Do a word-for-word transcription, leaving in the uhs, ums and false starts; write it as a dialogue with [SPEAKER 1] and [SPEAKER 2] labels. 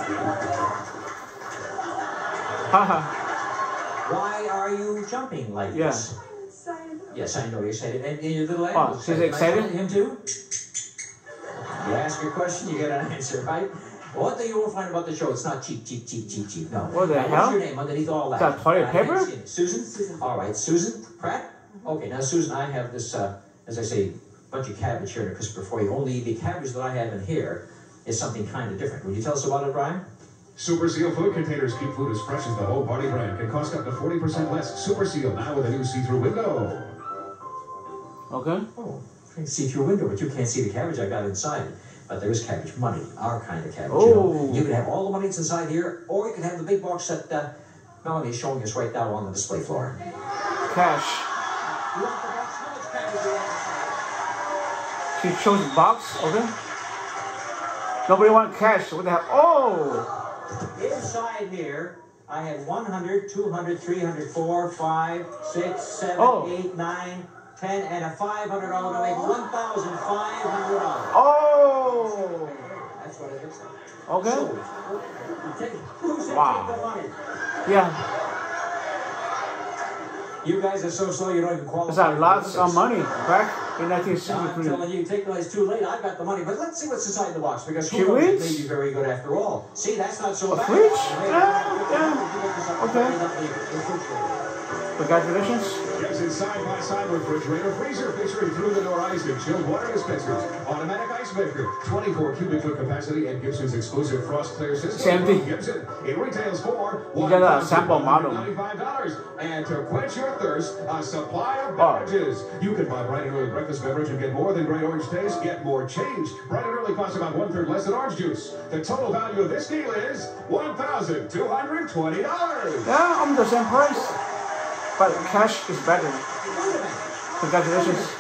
[SPEAKER 1] Haha.
[SPEAKER 2] Why are you jumping like
[SPEAKER 1] Yeah.
[SPEAKER 2] this?
[SPEAKER 3] I'm excited.
[SPEAKER 2] Yes, I know you're excited. And, and your little
[SPEAKER 1] Oh,
[SPEAKER 2] animal.
[SPEAKER 1] she's
[SPEAKER 2] Can I
[SPEAKER 1] excited?
[SPEAKER 2] find him too? You ask a question, you get an answer, right? One thing you won't find about the show, it's not cheap, cheap, cheap, cheap, cheap. No.
[SPEAKER 1] What the
[SPEAKER 2] now,
[SPEAKER 1] hell?
[SPEAKER 2] What's your name underneath all that?
[SPEAKER 1] Is that toilet
[SPEAKER 2] I
[SPEAKER 1] paper?
[SPEAKER 2] haven't seen it. Susan? Susan. All right, Susan Pratt? Okay, now, Susan, I have this, uh, as I say, bunch of cabbage here in a crisper for you. Only the cabbage that I have in here is something kind of different. Would you tell us about it, Brian?
[SPEAKER 4] Super Seal food containers keep food as fresh as the whole party brand. Can cost up to forty percent less. Super Seal now with a new see-through window.
[SPEAKER 1] Okay.
[SPEAKER 2] Oh, I can see through a window, but you can't see the cabbage I got inside. But there is cabbage money, our kind of cabbage.
[SPEAKER 1] Oh.
[SPEAKER 2] You know, you can have all the money that's inside here, or you can have the big box that uh, Melanie is showing us right now on the display floor.
[SPEAKER 1] Cash.
[SPEAKER 2] You want the box? How much cabbage do you want?
[SPEAKER 1] She chose box. Okay. Nobody want cash. What the hell? Oh.
[SPEAKER 2] Inside here, I have one hundred, two hundred, three hundred, four, five, six, seven,
[SPEAKER 1] Oh.
[SPEAKER 2] eight, nine, ten, and a five hundred dollar to make one thousand five hundred dollars.
[SPEAKER 1] Oh.
[SPEAKER 2] That's what it looks like.
[SPEAKER 1] Okay.
[SPEAKER 2] So, you take, who said
[SPEAKER 1] Wow.
[SPEAKER 2] take the money?
[SPEAKER 1] Yeah.
[SPEAKER 2] You guys are so slow you don't even qualify.
[SPEAKER 1] It's a
[SPEAKER 2] for
[SPEAKER 1] lots
[SPEAKER 2] the
[SPEAKER 1] of money back in nineteen
[SPEAKER 2] I'm
[SPEAKER 1] sixty-three.
[SPEAKER 2] telling you, take the it's too late. I've got the money, but let's see what's inside the box because who
[SPEAKER 1] She
[SPEAKER 2] knows, it
[SPEAKER 1] wins?
[SPEAKER 2] may be very good after all. See, that's not so
[SPEAKER 1] A
[SPEAKER 2] bad.
[SPEAKER 1] fridge?
[SPEAKER 2] Hey,
[SPEAKER 1] Yeah,
[SPEAKER 2] yeah.
[SPEAKER 1] Okay. Congratulations.
[SPEAKER 4] Gibson side-by-side refrigerator freezer featuring through-the-door ice and chilled water dispensers. Automatic ice maker, twenty-four cubic foot capacity, and Gibson's exclusive frost clear system.
[SPEAKER 1] Same thing.
[SPEAKER 4] Gibson. It retails for
[SPEAKER 1] You get a sample model.
[SPEAKER 4] ninety-five dollars. And to quench your thirst, a supply of
[SPEAKER 1] Oh.
[SPEAKER 4] beverages. You can buy Bright and Early breakfast beverage and get more than great orange taste. Get more change. Bright and Early costs about one-third less than orange juice. The total value of this deal is one thousand two hundred twenty dollars.
[SPEAKER 1] Yeah, I'm the same price. But cash is better. Congratulations.